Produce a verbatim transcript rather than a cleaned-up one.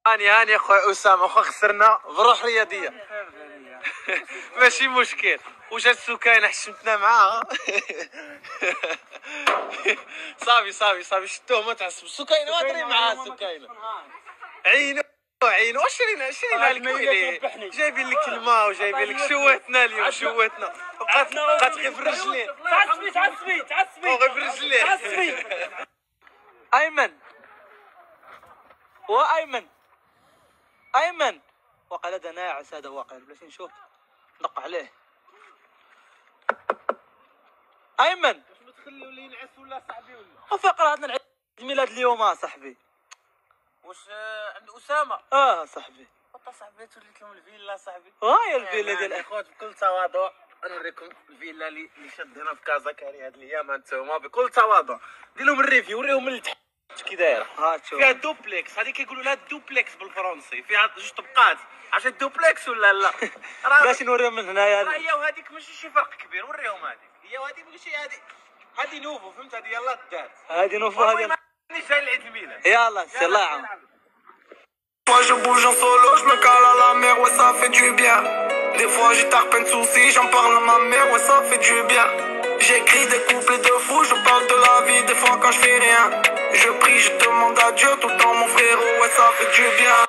هاني هاني اخويا اسامه، اخويا خسرنا بروح رياضيه. ماشي مشكل. واش هاد السكاينه حشمتنا معاها. صافي صافي صافي شدوه ما تعصبش. السكاينه ما دري معاها السكاينه. عينو عينو واش شرينا شرينا لك ويلي جايبين لك الماء وجايبين لك شوتنا اليوم شوتنا بقات بقات غير في الرجلين. تعصبي تعصبي تعصبي غير في الرجلين. تعصبي. ايمن وايمن ايمن وقال هذا ناعس، هذا واقع بلاش نشوف ندق عليه. ايمن واش تخليو اللي ينعس ولا صاحبي ولا وفقرة عندنا عيد ميلاد اليوم اه صاحبي. واش عند اسامه؟ اه صاحبي والله صاحبي توليت لهم الفيلا صاحبي. ها هي الفيلا ديال اخوات بكل تواضع نوريكم الفيلا اللي اللي شاد هنا في كازا كاري هاد الايام هانتوما بكل تواضع. دير لهم الريفيو وريهم من تحت كي دايره. ها تشوف فيها دوبلكس، هذه كيقولوا لها دوبلكس بالفرنسي، فيها جوج طبقات. عرفت الدوبلكس ولا لا؟ باش نوريهم من هنايا. راه هي وهذيك ماشي شي فرق كبير، وريهم هذيك هي وهذه ماشي هذه هذه نوفو فهمت، هذه يلاه دارت هذه نوفو هذه مانيش جاي لعيد الميلاد. يلا سير الله يعاون. Moi je bouge en solo, je me cale à la mer, ouais ça fait du bien. Des fois j'ai tard plein de soucis, j'en parle à ma mère, ouais ça fait du bien. J'écris des couplets de fou, je parle de la vie, des fois quand je fais rien. Je prie, je demande à Dieu tout le temps mon frérot, ouais ça fait du bien.